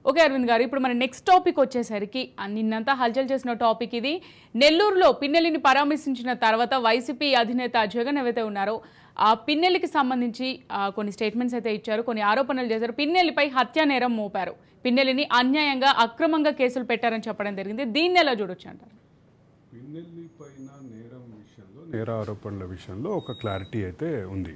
Okay Arvind గారు, ఇప్పుడు మన నెక్స్ట్ టాపిక్ వచ్చేసరికి నిన్నంతా హల్చల్ చేసిన టాపిక్ ఇది. నెల్లూరులో పిన్నెల్లిని పరామర్శించిన తర్వాత వైసీపీ అధినేత జగన్ ఏవైతే ఉన్నారో ఆ పిన్నెల్లికి సంబంధించి కొన్ని స్టేట్మెంట్స్ అయితే ఇచ్చారు, కొన్ని ఆరోపణలు చేశారు. పిన్నెల్లిపై హత్యా నేరం మోపారు, పిన్నెల్లిని అన్యాయంగా అక్రమంగా కేసులు పెట్టారని చెప్పడం జరిగింది. దీన్ని ఎలా చూడొచ్చు అంటారు? పిన్నెల్లి పైన నేరం విషయంలో, నేర ఆరోపణల విషయంలో ఒక క్లారిటీ అయితే ఉంది.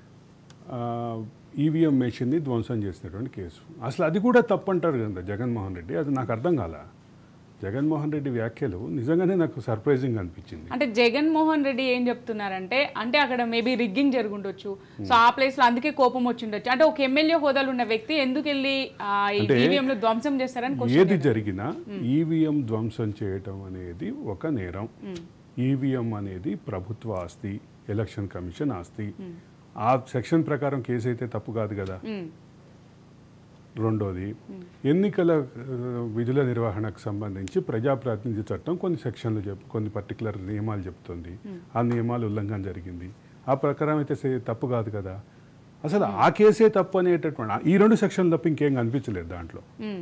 ఈవీఎం మెషిన్ని ధ్వంసం చేసినటువంటి కేసు, అసలు అది కూడా తప్పంటారు కదా జగన్మోహన్ రెడ్డి. అది నాకు అర్థం కాల. జగన్మోహన్ రెడ్డి వ్యాఖ్యలు నిజంగానే నాకు సర్ప్రైజింగ్ అనిపించింది. అంటే జగన్మోహన్ రెడ్డి ఏం చెప్తున్నారంటే, అంటే అక్కడ మేబీ రిగ్గింగ్ జరుగుండొచ్చు, సో ఆ ప్లేస్ లో అందుకే కోపం వచ్చిండొచ్చు. అంటే ఒక ఎమ్మెల్యే హోదాలు ఉన్న వ్యక్తి ఎందుకు వెళ్ళి ఈవీఎం లో ధ్వంసం చేస్తారని. ఏది జరిగినా ఈవీఎం ధ్వంసం చేయటం అనేది ఒక నేరం. ఈవీఎం అనేది ప్రభుత్వ ఆస్తి, ఎలక్షన్ కమిషన్ ఆస్తి. ఆ సెక్షన్ ప్రకారం కేసు అయితే తప్పు కాదు కదా. రెండోది, ఎన్నికల విధుల నిర్వహణకు సంబంధించి ప్రజాప్రాతినిధ్య చట్టం కొన్ని సెక్షన్లు కొన్ని పర్టికులర్ నియమాలు చెప్తుంది. ఆ నియమాలు ఉల్లంఘన జరిగింది, ఆ ప్రకారం అయితే తప్పు కాదు కదా. అసలు ఆ కేసే తప్పు అనేటటువంటి ఈ రెండు సెక్షన్లు తప్ప ఇంకేం కనిపించలేదు దాంట్లో.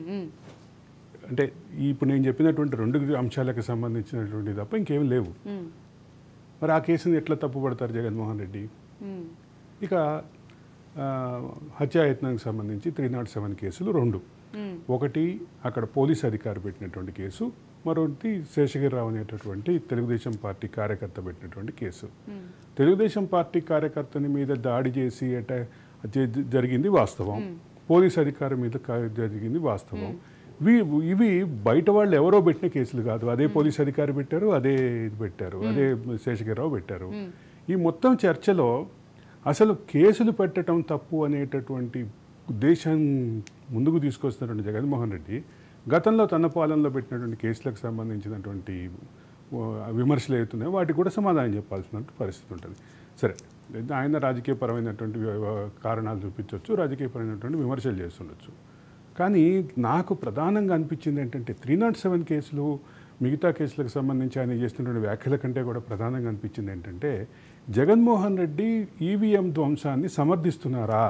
అంటే ఇప్పుడు నేను చెప్పినటువంటి రెండు అంశాలకు సంబంధించినటువంటి తప్ప ఇంకేం లేవు. మరి ఆ కేసుని ఎట్లా తప్పు పడతారు జగన్మోహన్ రెడ్డి? ఇక హత్యాయత్నానికి సంబంధించి 307 కేసులు రెండు. ఒకటి అక్కడ పోలీస్ అధికారి పెట్టినటువంటి కేసు, మరొకటి శేషగిరిరావు అనేటటువంటి తెలుగుదేశం పార్టీ కార్యకర్త పెట్టినటువంటి కేసు. తెలుగుదేశం పార్టీ కార్యకర్తని మీద దాడి చేసి జరిగింది వాస్తవం, పోలీస్ అధికారి మీద జరిగింది వాస్తవం. ఇవి బయట వాళ్ళు ఎవరో పెట్టిన కేసులు కాదు. అదే పోలీస్ అధికారి పెట్టారు, అదే ఇది పెట్టారు, అదే శేషగిరిరావు పెట్టారు. ఈ మొత్తం చర్చలో అసలు కేసులు పెట్టడం తప్పు అనేటటువంటి ఉద్దేశం ముందుకు తీసుకొస్తున్నటువంటి జగన్మోహన్ రెడ్డి గతంలో తన పాలనలో పెట్టినటువంటి కేసులకు సంబంధించినటువంటి విమర్శలు అవుతున్నాయో వాటికి కూడా సమాధానం చెప్పాల్సిన పరిస్థితి ఉంటుంది. సరే, ఆయన రాజకీయపరమైనటువంటి కారణాలు చూపించవచ్చు, రాజకీయపరమైనటువంటి విమర్శలు చేస్తుండొచ్చు. కానీ నాకు ప్రధానంగా అనిపించింది ఏంటంటే 307 కేసులు, మిగతా కేసులకు సంబంధించి ఆయన చేస్తున్నటువంటి వ్యాఖ్యల కంటే కూడా ప్రధానంగా అనిపించింది ఏంటంటే, జగన్మోహన్ రెడ్డి ఈవీఎం ధ్వంసాన్ని సమర్థిస్తున్నారా?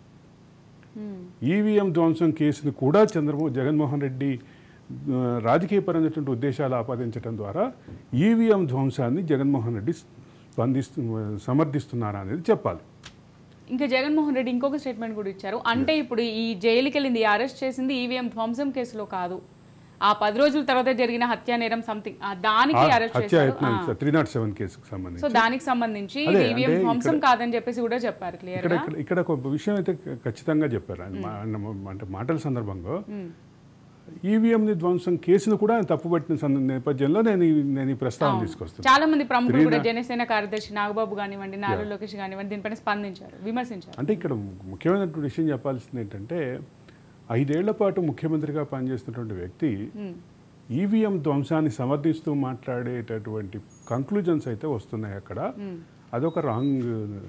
ఈవీఎం ధ్వంసం కేసును కూడా జగన్మోహన్ రెడ్డి రాజకీయపరమైనటువంటి ఉద్దేశాలు ఆపాదించడం ద్వారా ఈవీఎం ధ్వంసాన్ని జగన్మోహన్ రెడ్డి సమర్థిస్తున్నారా అనేది చెప్పాలి. ఇంకా జగన్మోహన్ రెడ్డి ఇంకొక స్టేట్మెంట్ కూడా ఇచ్చారు. అంటే ఇప్పుడు ఈ జైలుకి వెళ్ళింది, అరెస్ట్ చేసింది ఈవీఎం ధ్వంసం కేసులో కాదు, ఆ 10 రోజుల తర్వాత జరిగిన హత్యా నేరం సంథింగ్ దానికి అరెస్ట్ చేశారు. 307 కేసుకు సంబంధించి, సో దానికి సంబంధించి ఈవీఎం ధ్వంసం కాదని చెప్పేసి కూడా చెప్పారు క్లియర్ గా. ఇక్కడ ఒక విషయం అయితే ఖచ్చితంగా చెప్పారు. అంటే మాటల సందర్భంగా ఈవీఎం ని ధ్వంసం కేసును కూడా తప్పుపట్టిన నేపథ్యంలో నేను ఈ ప్రస్తావన తీసుకొస్తాను. చాలా మంది ప్రముఖులు కూడా, జనసేన కార్యదర్శి నాగబాబు కానివ్వండి, నారా లోకేష్ కానివ్వండి, దీనిపైన స్పందించారు, విమర్శించారు. అంటే ఇక్కడ ముఖ్యమైనటువంటి విషయం చెప్పాల్సింది ఏంటంటే, 5 ఏళ్ల పాటు ముఖ్యమంత్రిగా పనిచేస్తున్నటువంటి వ్యక్తి ఈవీఎం ధ్వంసాన్ని సమర్థిస్తూ మాట్లాడేటటువంటి కంక్లూజన్స్ అయితే వస్తున్నాయి అక్కడ. అదొక రాంగ్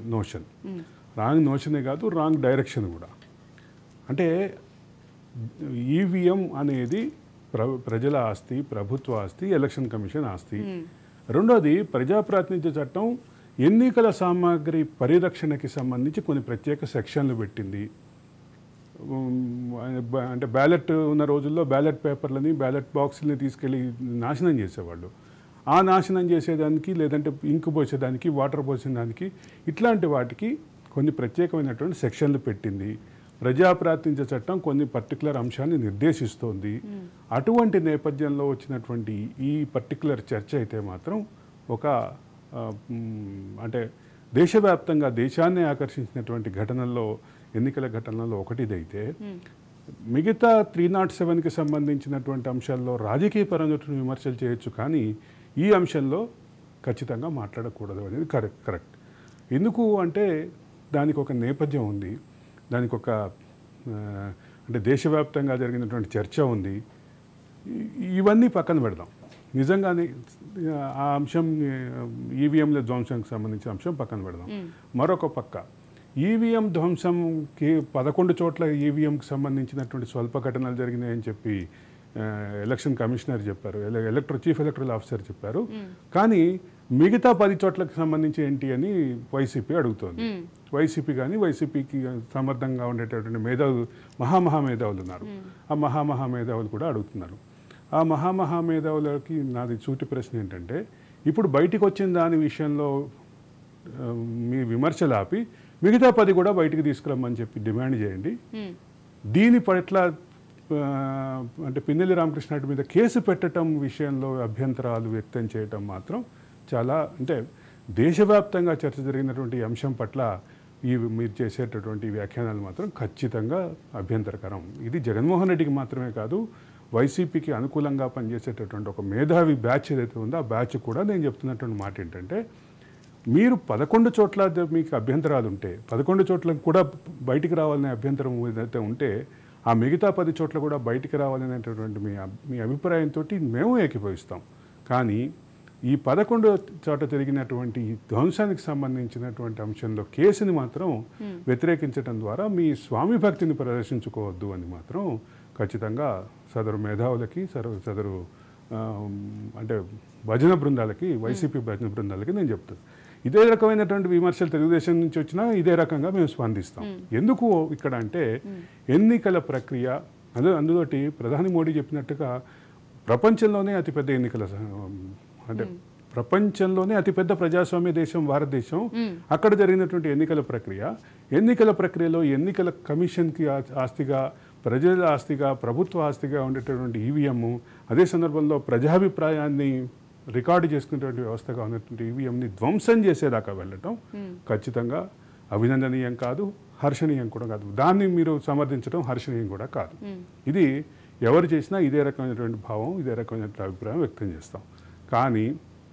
నోషనే కాదు, రాంగ్ డైరెక్షన్ కూడా. అంటే ఈవీఎం అనేది ప్రజల ఆస్తి, ప్రభుత్వ ఆస్తి, ఎలక్షన్ కమిషన్ ఆస్తి. రెండోది, ప్రజాప్రాతినిధ్య చట్టం ఎన్నికల సామాగ్రి పరిరక్షణకి సంబంధించి కొన్ని ప్రత్యేక సెక్షన్లు పెట్టింది. అంటే బ్యాలెట్ ఉన్న రోజుల్లో బ్యాలెట్ పేపర్లని, బ్యాలెట్ బాక్సులని తీసుకెళ్ళి నాశనం చేసేవాళ్ళు. ఆ నాశనం చేసేదానికి, లేదంటే ఇంకు పోసేదానికి, వాటర్ పోసేదానికి, ఇట్లాంటి వాటికి కొన్ని ప్రత్యేకమైనటువంటి సెక్షన్లు పెట్టింది. ప్రజాప్రాతినిధ్య చట్టం కొన్ని పర్టికులర్ అంశాన్ని నిర్దేశిస్తోంది. అటువంటి నేపథ్యంలో వచ్చినటువంటి ఈ పర్టికులర్ చర్చ అయితే మాత్రం ఒక అంటే దేశవ్యాప్తంగా దేశాన్ని ఆకర్షించినటువంటి ఘటనల్లో, ఎన్నికల ఘటనల్లో ఒకటిదైతే, మిగతా 307కి సంబంధించినటువంటి అంశాల్లో రాజకీయపరమైనటువంటి విమర్శలు చేయొచ్చు, కానీ ఈ అంశంలో ఖచ్చితంగా మాట్లాడకూడదు అనేది కరెక్ట్. ఎందుకు అంటే దానికి ఒక నేపథ్యం ఉంది, దానికి ఒక అంటే దేశవ్యాప్తంగా జరిగినటువంటి చర్చ ఉంది. ఇవన్నీ పక్కన పెడదాం. నిజంగానే ఆ అంశం, ఈవీఎంల ధ్వంసానికి సంబంధించిన అంశం పక్కన పెడదాం. మరొక పక్క ఈవీఎం ధ్వంసంకి 11 చోట్ల ఈవీఎంకి సంబంధించినటువంటి స్వల్ప ఘటనలు జరిగినాయని చెప్పి ఎలక్షన్ కమిషనర్ చెప్పారు, చీఫ్ ఎలక్టరల్ ఆఫీసర్ చెప్పారు. కానీ మిగతా 10 చోట్లకు సంబంధించి ఏంటి అని వైసీపీ అడుగుతోంది. వైసీపీ కానీ వైసీపీకి సమర్థంగా ఉండేటటువంటి మహామహామేధావులు ఉన్నారు. ఆ మహామహామేధావులు కూడా అడుగుతున్నారు. ఆ మహామహామేధావులకి నాది సూటి ప్రశ్న ఏంటంటే, ఇప్పుడు బయటికి వచ్చిన దాని విషయంలో మీ విమర్శలు ఆపి మిగతా 10 కూడా బయటికి తీసుకురమ్మని చెప్పి డిమాండ్ చేయండి. దీని పట్ల అంటే పిన్నెల్లి రామకృష్ణారెడ్డి మీద కేసు పెట్టడం విషయంలో అభ్యంతరాలు వ్యక్తం చేయటం మాత్రం చాలా, అంటే దేశవ్యాప్తంగా చర్చ జరిగినటువంటి ఈ అంశం పట్ల మీరు చేసేటటువంటి వ్యాఖ్యానాలు మాత్రం ఖచ్చితంగా అభ్యంతరకరం. ఇది జగన్మోహన్ రెడ్డికి మాత్రమే కాదు, వైసీపీకి అనుకూలంగా పనిచేసేటటువంటి ఒక మేధావి బ్యాచ్ ఏదైతే ఉందో ఆ బ్యాచ్ కూడా నేను చెప్తున్నటువంటి మాట ఏంటంటే, మీరు 11 చోట్ల మీకు అభ్యంతరాలు ఉంటే 11 చోట్ల కూడా బయటికి రావాలనే అభ్యంతరం ఏదైతే ఉంటే ఆ మిగతా 10 చోట్ల కూడా బయటికి రావాలనేటటువంటి మీ అభిప్రాయంతో మేము ఏకీభవిస్తాం. కానీ ఈ 11 చోట జరిగినటువంటి ధ్వంసానికి సంబంధించినటువంటి అంశంలో కేసుని మాత్రం వ్యతిరేకించడం ద్వారా మీ స్వామి భక్తిని ప్రదర్శించుకోవద్దు అని మాత్రం ఖచ్చితంగా సదరు మేధావులకి సదరు అంటే భజన బృందాలకి, వైసీపీ భజన బృందాలకి నేను చెప్తాను. ఇదే రకమైనటువంటి విమర్శలు తెలుగుదేశం నుంచి వచ్చినా ఇదే రకంగా మేము స్పందిస్తాం. ఎందుకు ఇక్కడ అంటే ఎన్నికల ప్రక్రియ అందులోటి ప్రధాని మోడీ చెప్పినట్టుగా ప్రపంచంలోనే అతిపెద్ద ఎన్నికల అంటే ప్రపంచంలోనే అతిపెద్ద ప్రజాస్వామ్య దేశం భారతదేశం. అక్కడ జరిగినటువంటి ఎన్నికల ప్రక్రియలో ఎన్నికల కమిషన్కి ఆస్తిగా, ప్రజల ఆస్తిగా, ప్రభుత్వ ఆస్తిగా ఉండేటటువంటి ఈవీఎం, అదే సందర్భంలో ప్రజాభిప్రాయాన్ని రికార్డు చేసుకునేటువంటి వ్యవస్థగా ఉన్నటువంటి ఈవీఎంని ధ్వంసం చేసేదాకా వెళ్ళటం ఖచ్చితంగా అభినందనీయం కాదు, హర్షణీయం కూడా కాదు. దాన్ని మీరు సమర్థించడం హర్షణీయం కూడా కాదు. ఇది ఎవరు చేసినా ఇదే రకమైనటువంటి భావం, ఇదే రకమైనటువంటి అభిప్రాయం వ్యక్తం చేస్తాం. కానీ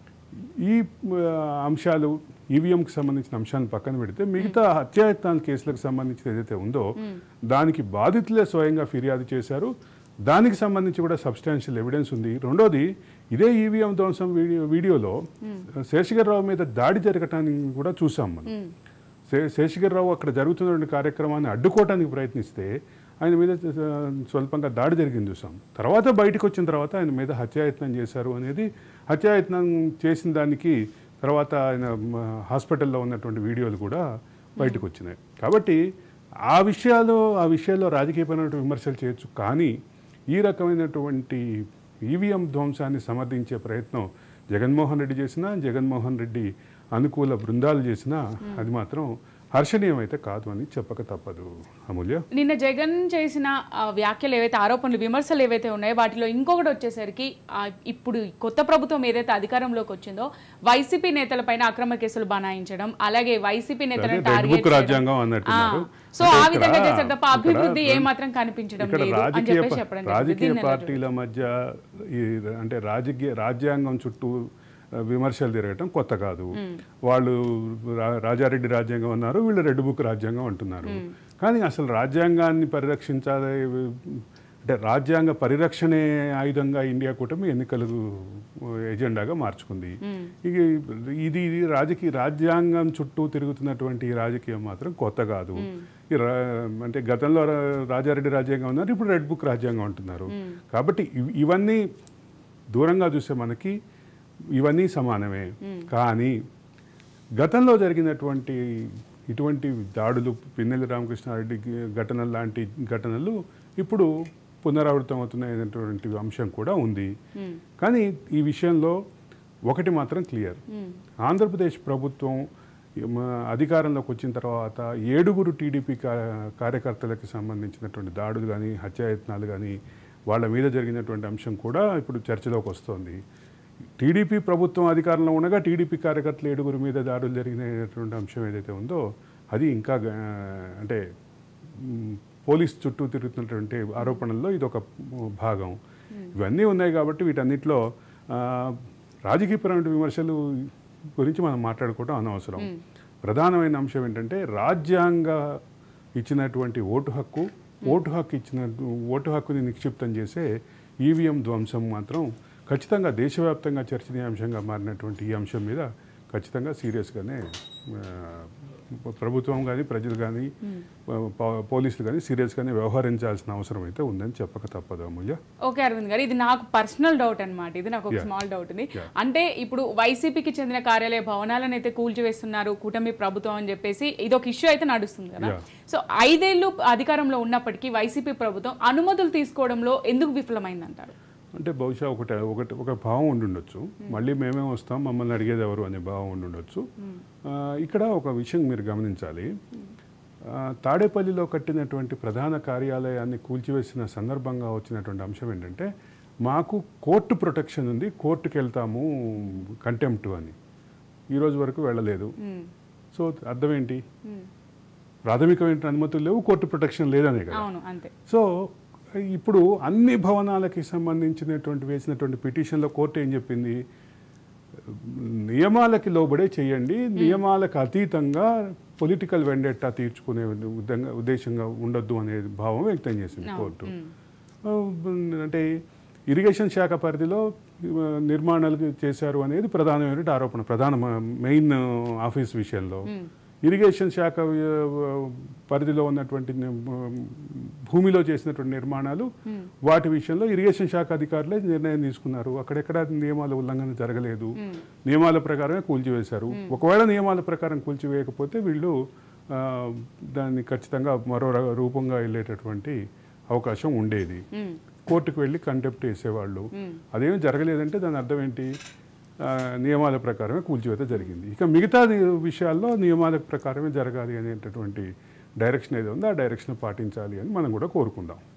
ఈ అంశాలు ఈవీఎంకి సంబంధించిన అంశాలను పక్కన పెడితే మిగతా హత్యాయత్నాల కేసులకు సంబంధించి ఏదైతే ఉందో దానికి బాధితులే స్వయంగా ఫిర్యాదు చేశారు. దానికి సంబంధించి కూడా సబ్స్టాన్షియల్ ఎవిడెన్స్ ఉంది. రెండోది, ఇదే ఈవీఎం ధ్వంసం వీడియోలో శేషగిరిరావు మీద దాడి జరగటాన్ని కూడా చూసాం మనం. శేషగిరిరావు అక్కడ జరుగుతున్నటువంటి కార్యక్రమాన్ని అడ్డుకోవడానికి ప్రయత్నిస్తే ఆయన మీద స్వల్పంగా దాడి జరిగింది చూసాం. తర్వాత బయటకు వచ్చిన తర్వాత ఆయన మీద హత్యాయత్నం చేశారు అనేది, హత్యాయత్నం చేసిన దానికి తర్వాత ఆయన హాస్పిటల్లో ఉన్నటువంటి వీడియోలు కూడా బయటకు వచ్చినాయి. కాబట్టి ఆ విషయాల్లో రాజకీయపరమైన విమర్శలు చేయొచ్చు. కానీ ఈ రకమైనటువంటి ఈవీఎం ధ్వంసాన్ని సమర్థించే ప్రయత్నం జగన్మోహన్ రెడ్డి చేసినా, జగన్మోహన్ రెడ్డి అనుకూల బృందాలు చేసినా అది మాత్రం హర్షణీయం అయితే కాదు అని చెప్పక తప్పదు. అమూల్య, నిన్న జగన్ చేసిన వ్యాఖ్యలు ఏవైతే, ఆరోపణలు, విమర్శలు ఏవైతే ఉన్నాయో వాటిలో ఇంకొకటి వచ్చేసరికి ఇప్పుడు కొత్త ప్రభుత్వం ఏదైతే అధికారంలోకి వచ్చిందో వైసీపీ నేతలపైన అక్రమ కేసులు బనాయించడం, అలాగే వైసీపీ నేతలను టార్గెట్ రాజ్యాంగం అన్నట్టు. సో ఆ విధంగా చేశారు తప్ప అభివృద్ధి ఏమాత్రం కనిపించడం లేదు అని చెప్పేసి చెప్పడం. రాజకీయ పార్టీల మధ్య అంటే రాజ్యాంగం చుట్టూ విమర్శలు తిరగటం కొత్త కాదు. వాళ్ళు రాజారెడ్డి రాజ్యాంగం అన్నారు, వీళ్ళు రెడ్ బుక్ రాజ్యాంగం అంటున్నారు. కానీ అసలు రాజ్యాంగాన్ని పరిరక్షించాలి అంటే రాజ్యాంగ పరిరక్షణే ఆయుధంగా ఇండియా కూటమి ఎన్నికలు ఎజెండాగా మార్చుకుంది. ఇది రాజ్యాంగం చుట్టూ తిరుగుతున్నటువంటి రాజకీయం మాత్రం కొత్త కాదు. అంటే గతంలో రాజారెడ్డి రాజ్యాంగం ఉన్నారు, ఇప్పుడు రెడ్ బుక్ రాజ్యాంగం అంటున్నారు. కాబట్టి ఇవన్నీ దూరంగా చూస్తే మనకి ఇవన్నీ సమానమే. కానీ గతంలో జరిగినటువంటి ఇటువంటి దాడులు, పిన్నెల్లి రామకృష్ణారెడ్డి ఘటనలు లాంటి ఘటనలు ఇప్పుడు పునరావృతం అవుతున్నాయనేటువంటి అంశం కూడా ఉంది. కానీ ఈ విషయంలో ఒకటి మాత్రం క్లియర్, ఆంధ్రప్రదేశ్ ప్రభుత్వం అధికారంలోకి వచ్చిన తర్వాత 7 టీడీపీ కార్యకర్తలకు సంబంధించినటువంటి దాడులు కానీ, హత్యాయత్నాలు కానీ, వాళ్ళ మీద జరిగినటువంటి అంశం కూడా ఇప్పుడు చర్చలోకి వస్తుంది. టీడీపీ ప్రభుత్వం అధికారంలో ఉండగా టీడీపీ కార్యకర్తలు 7 మీద దాడులు జరిగినటువంటి అంశం ఏదైతే ఉందో అది ఇంకా అంటే పోలీస్ చుట్టూ తిరుగుతున్నటువంటి ఆరోపణల్లో ఇదొక భాగం. ఇవన్నీ ఉన్నాయి కాబట్టి వీటన్నిటిలో రాజకీయపరమైన విమర్శలు గురించి మనం మాట్లాడుకోవడం అనవసరం. ప్రధానమైన అంశం ఏంటంటే రాజ్యాంగ ఇచ్చినటువంటి ఓటు హక్కుని నిక్షిప్తం చేసే ఈవీఎం ధ్వంసం మాత్రం ఖచ్చితంగా దేశవ్యాప్తంగా చర్చనీయాంశంగా మారినటువంటి ఈ అంశం మీద ఖచ్చితంగా సీరియస్గానే ప్రభుత్వం కానీ ప్రజలు కానీ పోలీసులు కానీ సీరియస్గానే వ్యవహరించాల్సిన అవసరం అయితే ఉందని చెప్పక తప్పదు అమూల్య. ఓకే అరవింద్ గారు, ఇది నాకు పర్సనల్ డౌట్ అనమాట. ఇది నాకు ఒక స్మాల్ డౌట్ ఉంది. అంటే ఇప్పుడు వైసీపీకి చెందిన కార్యాలయ భవనాలను అయితే కూల్చివేస్తున్నారు కూటమి ప్రభుత్వం అని చెప్పేసి ఇది ఒక ఇష్యూ అయితే నడుస్తుంది కదా. సో 5 ఏళ్ళు అధికారంలో ఉన్నప్పటికీ వైసీపీ ప్రభుత్వం అనుమతులు తీసుకోవడంలో ఎందుకు విఫలమైందంటారు? అంటే బహుశా ఒక భావం ఉండుండొచ్చు, మళ్ళీ మేమే వస్తాం మమ్మల్ని అడిగేది ఎవరు అనే భావం ఉండుండొచ్చు. ఇక్కడ ఒక విషయం మీరు గమనించాలి. తాడేపల్లిలో కట్టినటువంటి ప్రధాన కార్యాలయాన్ని కూల్చివేసిన సందర్భంగా వచ్చినటువంటి అంశం ఏంటంటే, మాకు కోర్టు ప్రొటెక్షన్ ఉంది, కోర్టుకు వెళ్తాము కంటెంప్ట్ అని. ఈరోజు వరకు వెళ్ళలేదు. సో అర్థం ఏంటి? ప్రాథమికమైన అనుమతులు లేవు, కోర్టు ప్రొటెక్షన్ లేదనే కదా. సో ఇప్పుడు అన్ని భవనాలకి సంబంధించినటువంటి వేసినటువంటి పిటిషన్లో కోర్టు ఏం చెప్పింది? నియమాలకి లోబడే చేయండి, నియమాలకు అతీతంగా పొలిటికల్ వెండెట్టా తీర్చుకునే ఉద్దేశంగా ఉండొద్దు అనే భావం వ్యక్తం చేసింది కోర్టు. అంటే ఇరిగేషన్ శాఖ పరిధిలో నిర్మాణాలు చేశారు అనేది ప్రధానమైన ఆరోపణ, మెయిన్ ఆఫీస్ విషయంలో. ఇరిగేషన్ శాఖ పరిధిలో ఉన్నటువంటి భూమిలో చేసినటువంటి నిర్మాణాలు వాటి విషయంలో ఇరిగేషన్ శాఖ అధికారులే నిర్ణయం తీసుకున్నారు. అక్కడెక్కడ నియమాల ఉల్లంఘన జరగలేదు, నియమాల ప్రకారమే కూల్చివేశారు. ఒకవేళ నియమాల ప్రకారం కూల్చివేయకపోతే వీళ్ళు దాన్ని ఖచ్చితంగా మరో రూపంగా వెళ్ళేటటువంటి అవకాశం ఉండేది. కోర్టుకు వెళ్ళి కంటెంప్ట్ చేసేవాళ్ళు. అదేమీ జరగలేదంటే దాని అర్థం ఏంటి? నియమాల ప్రకారమే కూల్చివేత జరిగింది. ఇక మిగతా విషయాల్లో నియమాల ప్రకారమే జరగాలి అనేటటువంటి డైరెక్షన్ ఏదో ఉందో ఆ డైరెక్షన్ పాటించాలి అని మనం కూడా కోరుకుందాం.